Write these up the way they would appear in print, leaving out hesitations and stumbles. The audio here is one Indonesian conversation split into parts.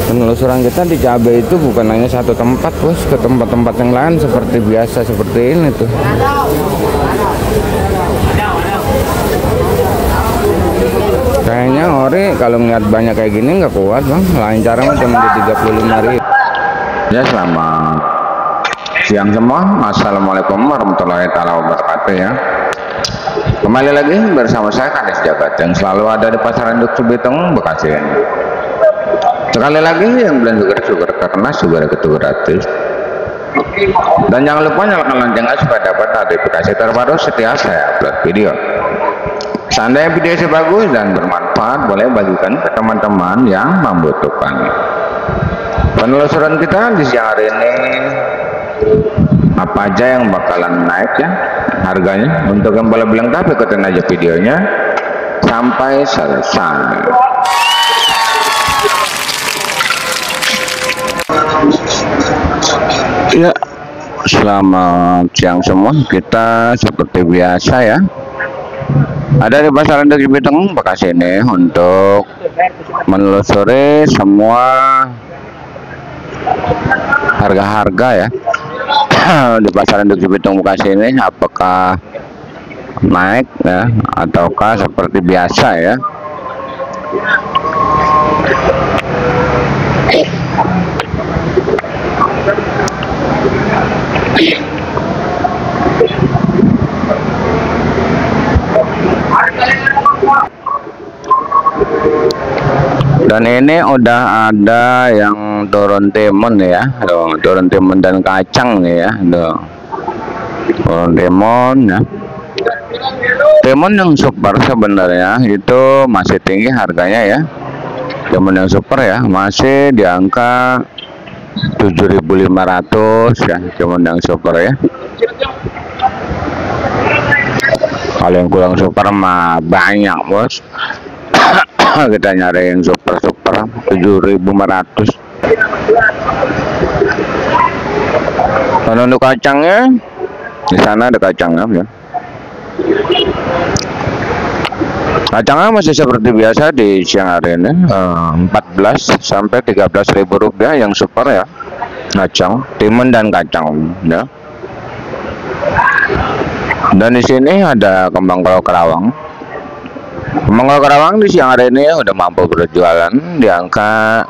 Penelusuran kita di cabai itu bukan hanya satu tempat, bos, ke tempat-tempat yang lain seperti biasa seperti ini tuh. Kayaknya ori kalau ngeliat banyak kayak gini nggak kuat, bang. Lain cara mah cuma di 35.000. Ya, selamat siang semua. Assalamualaikum warahmatullahi wabarakatuh ya. Kembali lagi bersama saya Kadis Jagat yang selalu ada di pasar induk Cibitung, Bekasi. Sekali lagi yang belum sugar karena sugar itu gratis. Dan jangan lupa nyalakan loncengnya supaya dapat notifikasi terbaru setiap saya upload video. Seandainya video ini bagus dan bermanfaat, boleh bagikan ke teman-teman yang membutuhkan. Penelusuran kita di siang hari ini, apa aja yang bakalan naik ya harganya. Untuk yang boleh lengkap, ikutin aja videonya sampai selesai. Ya, selamat siang semua. Kita seperti biasa ya, ada di pasar induk Cibitung, Bekasi ini untuk menelusuri semua harga-harga ya di pasar induk Cibitung, Bekasi ini, apakah naik ya ataukah seperti biasa ya. Dan ini udah ada yang turun timun ya, turun timun dan kacang nih ya, turun timun ya. Timun yang super sebenarnya itu masih tinggi harganya ya. Timun yang super ya masih di angka 7.500 ya, timun yang super ya. Kalau yang kurang super mah banyak, bos. Kita nyari yang super 7.500. Kalau untuk kacangnya di sana ada kacangnya ya. Kacangnya masih seperti biasa di siang hari ini, 14 sampai 13.000 rupiah yang super ya, kacang, timun dan kacang ya. Dan di sini ada kembang kerawang. Kembang kerawang di siang hari ini udah mampu berjualan di angka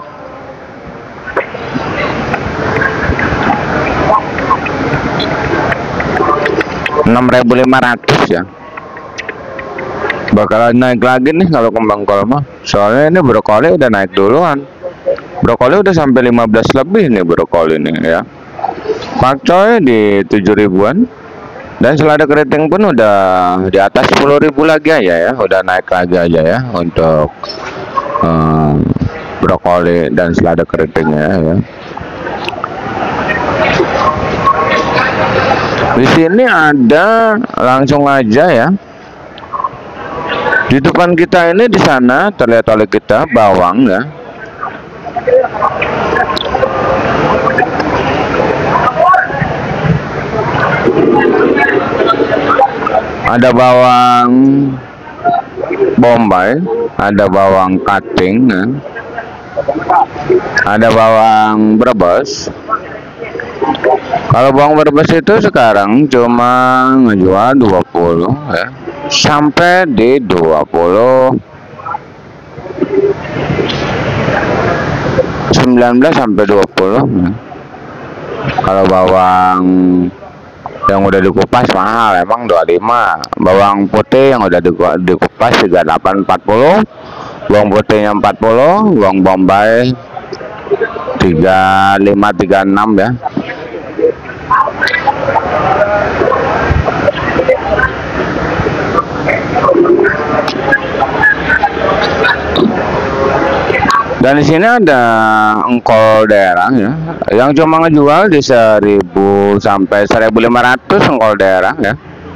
6.500 ya. Bakalan naik lagi nih kalau kembang kol mah, soalnya ini brokoli udah naik duluan. Brokoli udah sampai 15 lebih nih brokoli ini ya. Pakcoy di 7.000-an. Dan selada keriting pun udah di atas 10.000 lagi aja ya, udah naik lagi aja ya untuk brokoli dan selada keritingnya ya. Di sini ada, langsung aja ya. Di depan kita ini, di sana terlihat oleh kita bawang ya. Ada bawang bombay, ada bawang cutting ya. Ada bawang Brebes. Kalau bawang Brebes itu sekarang cuma ngejual 20 ya, sampai di 20 19 sampai 20 ya. Kalau bawang yang udah dikupas mahal, emang 25. Bawang putih yang udah dikupas 38 40. Bawang putihnya 40, bawang bombay 35 36 ya. Dan di sini ada engkol daerah ya, yang cuma ngejual di 1.000 sampai 1.500 engkol daerah ya.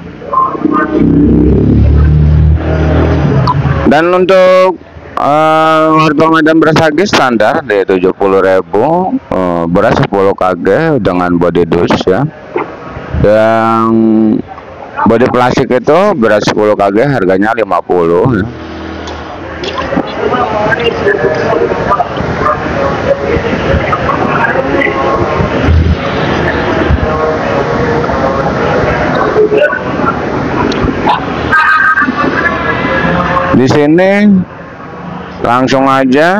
Dan untuk harga medan beras lagi standar di 70.000, beras 10 kg dengan body dus ya. Yang body plastik itu beras 10 kg harganya 50 ya. Di sini langsung aja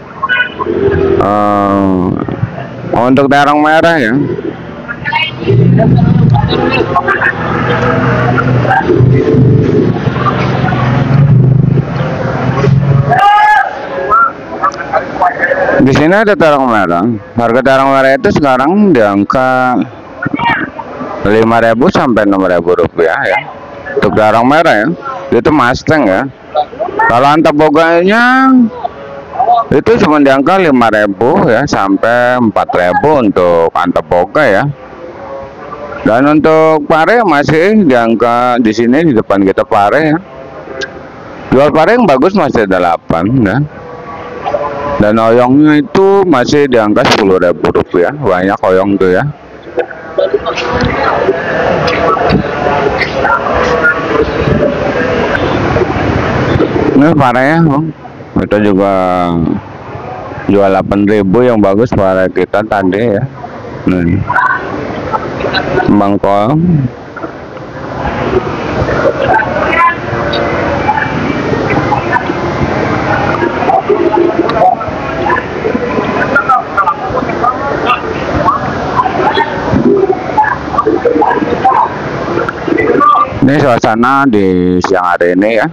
untuk terong merah ya. Di sini ada terong merah. Harga terong merah itu sekarang di angka 5.000 sampai 6.000 rupiah ya. Untuk terong merah ya. Itu Mustang ya. Kalau antap boganya itu cuma di angka 5.000 ya sampai 4.000 untuk antap boga ya. Dan untuk pare masih di angka di sini di depan kita pare ya. Jual pare yang bagus masih 8 ya. Dan oyongnya itu masih di angka 10.000 rupiah. Banyak oyong tuh ya. Ini pare ya bang. Kita juga jual 8.000 yang bagus pare kita tadi ya. Nih bangkol. Ini suasana di siang hari ini ya.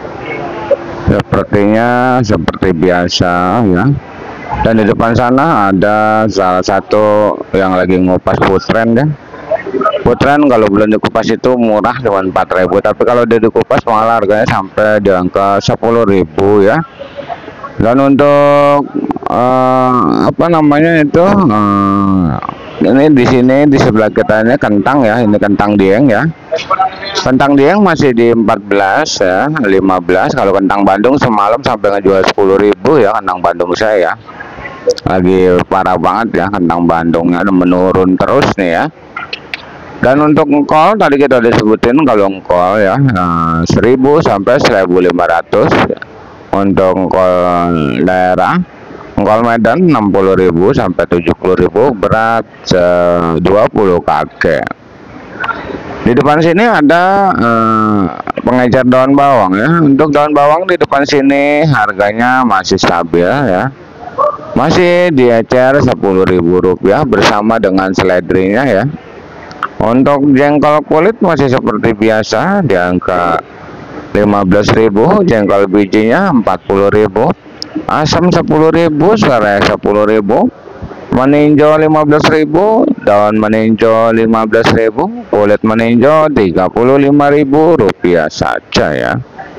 Sepertinya seperti biasa ya. Dan di depan sana ada salah satu yang lagi ngupas putren ya. Putren kalau belum dikupas itu murah cuma 4.000, tapi kalau dia dikupas malah harganya sampai di angka 10.000 ya. Dan untuk apa namanya itu ini di sini di sebelah kita ini kentang ya. Ini kentang dieng ya. Kentang dieng masih di 14 ya, 15. Kalau kentang Bandung semalam sampai ngejual 10.000 ya kentang Bandung saya. Lagi parah banget ya kentang Bandungnya, menurun terus nih ya. Dan untuk engkol tadi kita udah sebutin kalau engkol ya 1.000 sampai 1.500 untuk engkol daerah. Engkol Medan 60.000 sampai 70.000, berat 20 kakek. Di depan sini ada pengecer daun bawang ya. Untuk daun bawang di depan sini harganya masih stabil ya. Masih diecer 10.000 rupiah bersama dengan seledrinya ya. Untuk jengkol kulit masih seperti biasa di angka 15.000, jengkol bijinya 40.000, asam 10.000, serai 10.000, meninjau 15.000, daun meninjau 15.000, kulit meninjau 35.000 rupiah saja ya.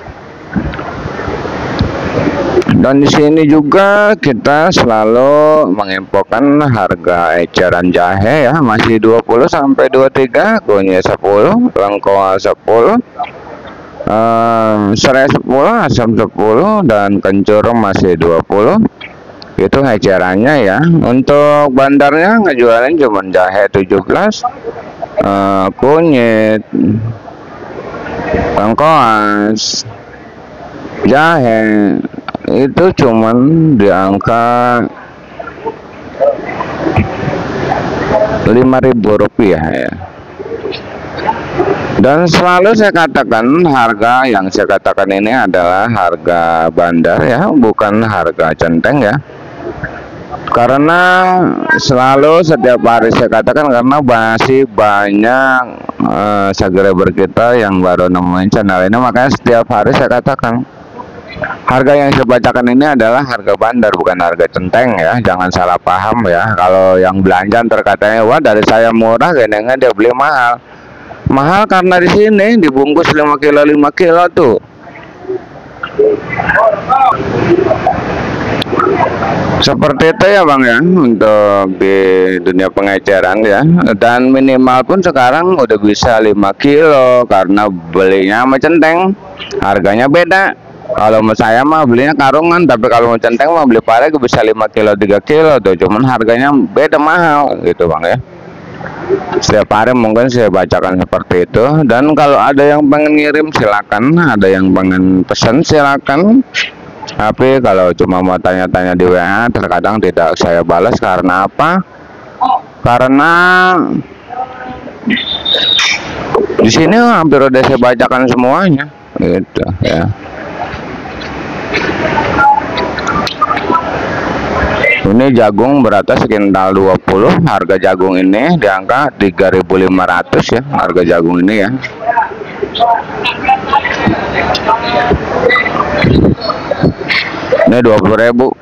Dan di sini juga kita selalu menginfokan harga eceran jahe ya, masih 20 sampai 23, kunyit 10, lengkoas 10, serai 10, asam 10, dan kencur masih 20. Itu ecerannya ya. Untuk bandarnya ngejualin cuma jahe 17, kunyit, lengkoas, jahe itu cuman di angka 5.000 rupiah ya. Dan selalu saya katakan harga yang saya katakan ini adalah harga bandar ya, bukan harga centeng ya. Karena selalu setiap hari saya katakan, karena masih banyak subscriber kita yang baru nemuin channel ini, makanya setiap hari saya katakan harga yang saya bacakan ini adalah harga bandar, bukan harga centeng ya. Jangan salah paham ya. Kalau yang belanja terkatanya wah dari saya murah, genengan dia beli mahal. Mahal karena di sini dibungkus 5 kilo 5 kilo tuh. Seperti itu ya bang ya, untuk di dunia pengeceran ya. Dan minimal pun sekarang udah bisa 5 kilo karena belinya sama centeng harganya beda. Kalau saya mah belinya karungan, tapi kalau mau centeng mah beli pare bisa 5 kilo 3 kilo tuh, cuman harganya beda mahal gitu bang ya. Setiap hari mungkin saya bacakan seperti itu. Dan kalau ada yang pengen ngirim silakan, ada yang pengen pesan silakan. Tapi kalau cuma mau tanya-tanya di WA terkadang tidak saya balas. Karena apa? Karena di sini hampir udah saya bacakan semuanya gitu ya. Ini jagung beratas sekintal 20, harga jagung ini di angka 3.500 ya, harga jagung ini ya. Ini 20.000.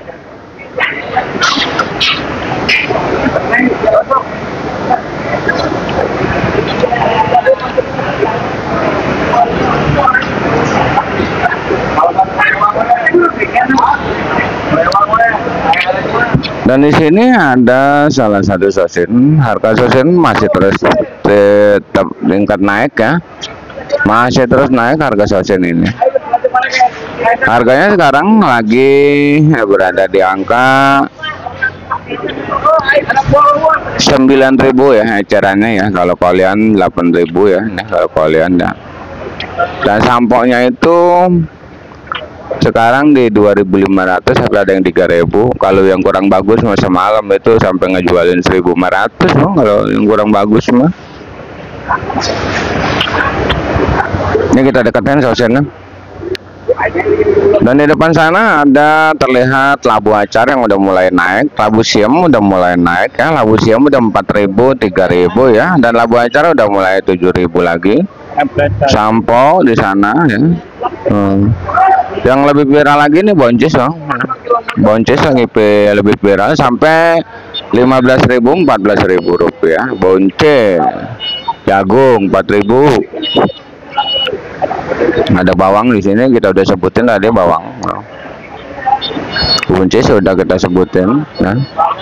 Dan di sini ada salah satu sosin, harga sosin masih terus tetap tingkat naik ya, masih terus naik harga sosin ini. Harganya sekarang lagi berada di angka 9.000 ya ecerannya ya, kalau kalian 8.000 ya, nah, kalau kalian ya. Dan samponya itu sekarang di 2.500 sampai ada yang 3.000. Kalau yang kurang bagus masa malam itu sampai ngejualin 1.500 loh, kalau yang kurang bagus mah. Ini kita deketin sosennya. Dan di depan sana ada terlihat labu acar yang udah mulai naik, labu siam udah mulai naik ya, labu siam udah 4.000, 3.000 ya, dan labu acar udah mulai 7.000 lagi. Sampo di sana ya. Yang lebih viral lagi nih boncis loh. Boncis yang lebih viral sampai 15.000, 14.000 rupiah. Boncis jagung 4.000. Ada bawang di sini, kita udah sebutin tadi bawang. Boncis sudah kita sebutin ya.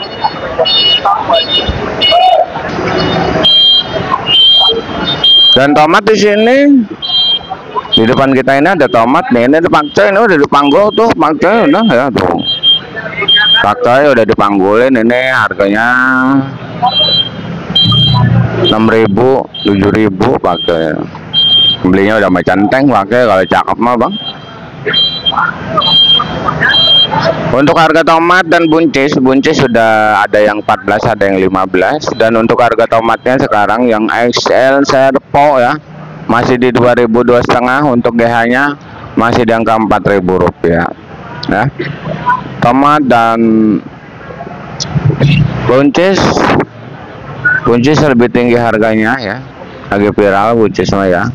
Dan tomat di sini di depan kita ini ada tomat nih, ini ada pakcoy, ini udah dipanggul tuh, pakcoy udah ya tuh, pakcoy udah dipanggulin, ini harganya 6.000, 7.000 pakcoy. Belinya udah macam centeng pakai, kalau cakep mah bang. Untuk harga tomat dan buncis sudah ada yang 14, ada yang 15. Dan untuk harga tomatnya sekarang yang XL Serpo ya masih di 2.250, untuk GH nya masih di angka 4.000 rupiah ya. Tomat dan buncis lebih tinggi harganya ya, lagi viral buncis mah ya.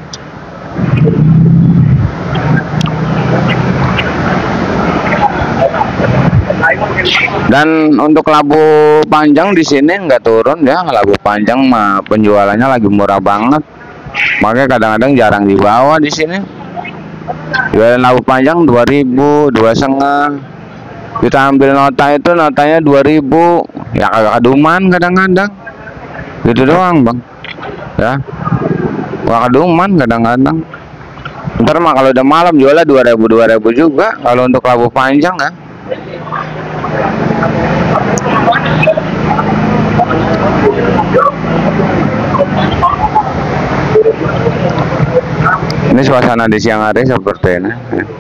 Dan untuk labu panjang di sini nggak turun ya, labu panjang mah penjualannya lagi murah banget, makanya kadang-kadang jarang dibawa di sini. Jualan labu panjang 2.000, 2,5. Kita ambil nota itu, notanya 2.000 ya, kagak keduman kadang-kadang gitu doang bang ya, kagak keduman kadang-kadang. Ntar mah kalau udah malam jualnya 2.000 juga kalau untuk labu panjang ya. Ini suasana di siang hari seperti ini.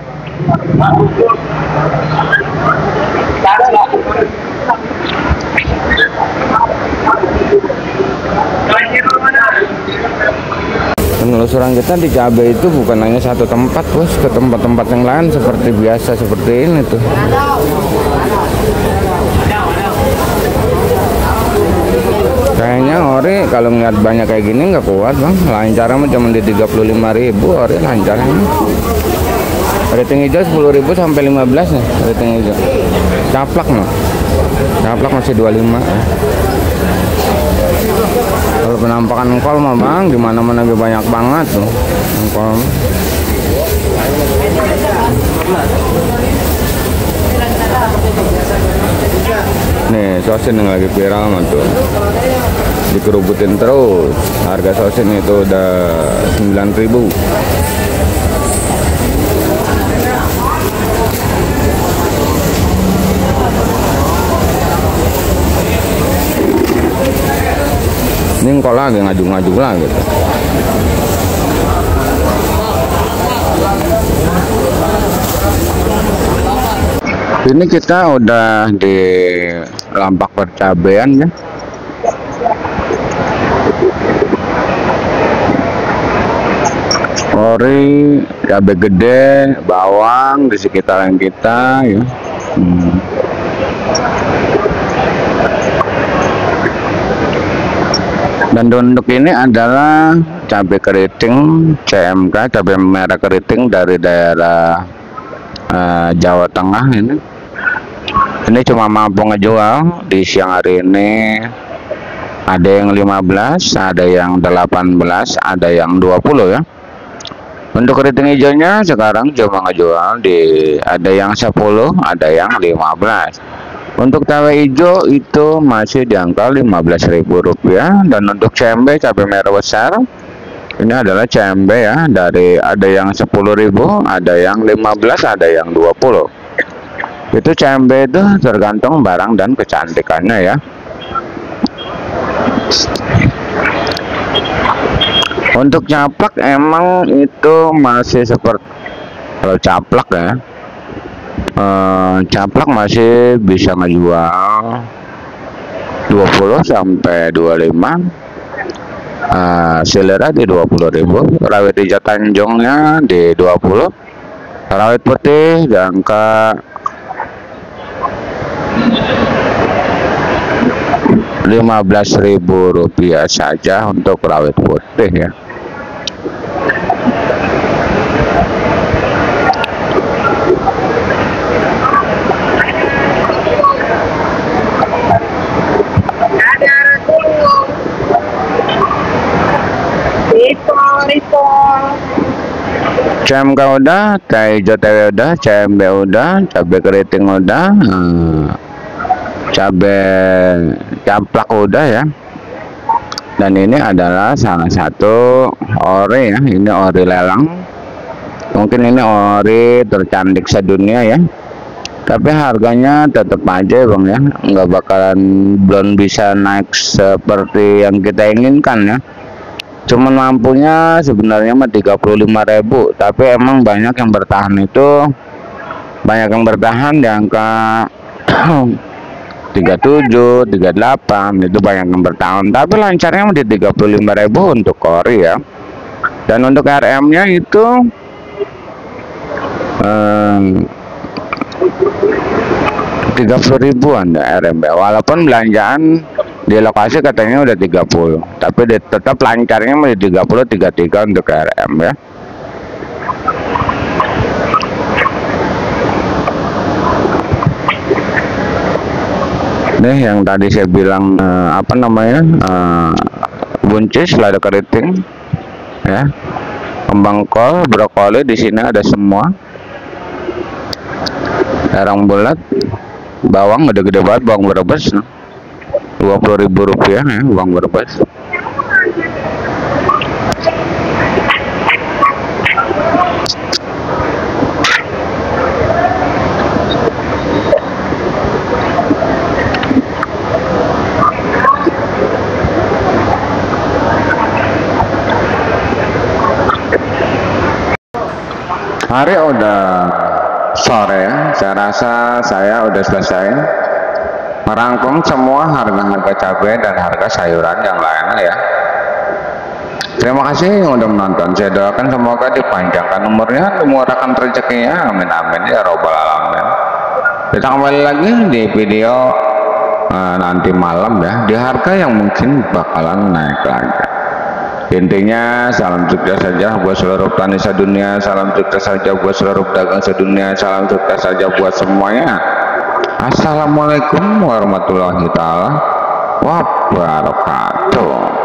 Penelusuran kita di cabai itu bukan hanya satu tempat, bos, ke tempat-tempat yang lain seperti biasa seperti ini tuh. Kayaknya ori kalau ngeliat banyak kayak gini nggak kuat bang. Lancar mah cuma di 35.000 ori lancarnya. Rating hijau 10.000 sampai 15 nih rating hijau. Caplak mah. Caplak masih 25 ya. Kalau penampakan engkol mah bang, dimana-mana lebih banyak banget tuh engkol. Nih sosin yang lagi viral mah tuh, dikerubutin terus. Harga sosin itu udah 9.000. Ini engkol lagi ngaju-ngaju lagi gitu. Ini kita udah di Lampak Percabean ya. ori, cabai gede, bawang di sekitaran kita ya. Dan untuk ini adalah cabai keriting CMK, cabai merah keriting dari daerah Jawa Tengah ini. Ini cuma mampu ngejual di siang hari ini. Ada yang 15, ada yang 18, ada yang 20 ya. Untuk keriting hijaunya sekarang cuma ngejual ada yang 10, ada yang 15. Untuk cabai hijau itu masih di angka Rp15.000, dan untuk cabai merah besar ini adalah cabai ya, ada yang 10.000, ada yang 15, ada yang 20. Itu cabai itu tergantung barang dan kecantikannya ya. Untuk caplak emang itu masih seperti kalau caplak ya. Caplak masih bisa ngejual 20 sampai 25. Selera di 20.000, rawit hijau Tanjungnya di 20, rawit putih di angka Rp15.000 saja untuk rawit putih ya. CMK udah, teh hijau TW udah, CMB udah, cabai keriting udah, cabai caplak udah ya. Dan ini adalah salah satu ori ya, ini ori lelang. Mungkin ini ori tercantik sedunia ya. Tapi harganya tetap aja bang ya, nggak bakalan belum bisa naik seperti yang kita inginkan ya. Cuman mampunya sebenarnya mah 35.000, tapi emang banyak yang bertahan di angka 37, 38, itu banyak yang bertahan. Tapi lancarnya di 35.000 untuk ori ya. Dan untuk RM-nya itu 30.000-an RMB, walaupun belanjaan di lokasi katanya udah 30, tapi tetap lancarnya di 33 untuk RM ya. Nih yang tadi saya bilang buncis, lada keriting ya, kembang kol, brokoli di sini ada semua. Terong bulat, bawang gede-gede banget, bawang Brebes Rp20.000 ya, bawang Brebes. Hari udah sore ya, saya rasa saya udah selesai merangkum semua harga-harga cabai dan harga sayuran yang lainnya ya. Terima kasih yang udah menonton. Saya doakan semoga dipanjangkan umurnya, dimurahkan rezekinya, amin amin ya robbal alamin. Kita kembali lagi di video nanti malam ya, di harga yang mungkin bakalan naik lagi. Intinya salam sukses saja buat seluruh petani sedunia, salam sukses saja buat seluruh pedagang sedunia, salam sukses saja buat semuanya. Assalamualaikum warahmatullahi wabarakatuh.